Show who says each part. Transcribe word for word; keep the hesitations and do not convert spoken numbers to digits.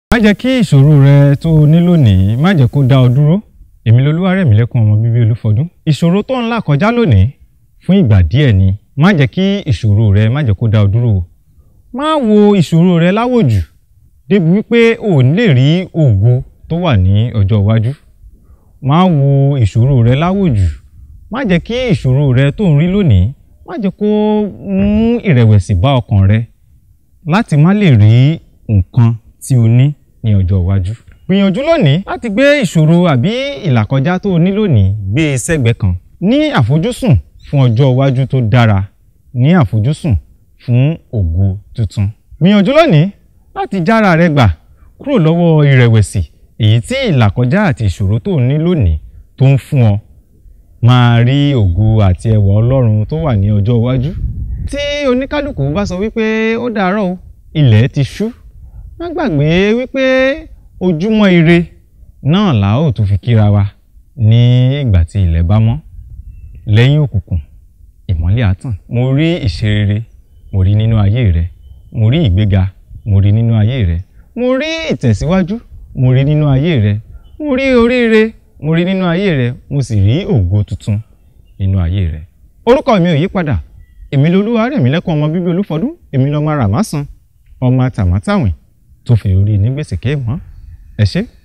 Speaker 1: Má jẹ́ kí ìṣòro rẹ tó ní lónìí má jẹ́ kó dá ọ dúró. Èmi Olúwarẹ̀mílẹ́kún ọmọ bíbí Olúfọdún. Ìṣòro tó ń là kọjá lónìí fún ìgbà díẹ̀ ni. Má jẹ́ kí ìṣòro rẹ má jẹ́ kó dá ọ dúró. Má wo ìṣòro rẹ láwòjù débi wípé o ní lè rí ògo tó wà ní ọjọ́ iwájú. Má wo ìṣòro rẹ láwòjù. Má jẹ́ kí ìṣòro rẹ tó ń rí lónìí má jẹ́ kó mú ìrẹ̀wẹ̀sì bá ọkàn rẹ láti má lè rí nǹkan tí o ní ní ọjọ́ iwájú. Gbìyànjú lónìí láti gbé ìṣòro àbí ìlàkọjá tó ní lónìí gbé sẹ́gbẹ̀ẹ́ kan. Ní àfojúsùn fún ọjọ́ iwájú tó dára, ní àfojúsùn fún ògo tuntun. Gbìyànjú lónìí láti jára rẹ gbà kúrò lọ́wọ́ ìrẹ̀wẹ̀sì èyí tí ìlàkọjá àti ìṣòro tó ní lónìí tó ń fún ọ. Máa rí ògo àti ẹwà Ọlọ́run tó wà ní ọjọ́ iwájú. Tí oníkálùkù bá sọ wípé ó dàárọ̀ o, ilẹ̀ ti ṣú. Má gbàgbé wípé ojúmọ́ ire náà la ó tún fi kíra wa ní ìgbà tí ilẹ̀ bá mọ́. Lẹ́yìn òkùnkùn, ìmọ́lẹ̀ á tàn. Mo rí ìṣerere, mo rí nínú ayé rẹ. Mo rí ìgbéga, mo rí nínú ayé rẹ. Mo rí ìtẹ̀síwájú, mo rí nínú ayé rẹ. Mo rí oríire, mo rí nínú ayé rẹ. Mo sì rí ògo tuntun nínú ayé rẹ. Orúkọ mi ò yí padà. Èmi Olúwarẹ̀mílẹ́kún ọmọ bíbí Olúfọdún. Èmi lọmọ Ràmásàn, ọmọ Tàmátàwìn tó fi orí ní gbèsè kéèmọ́. Ẹ ṣé.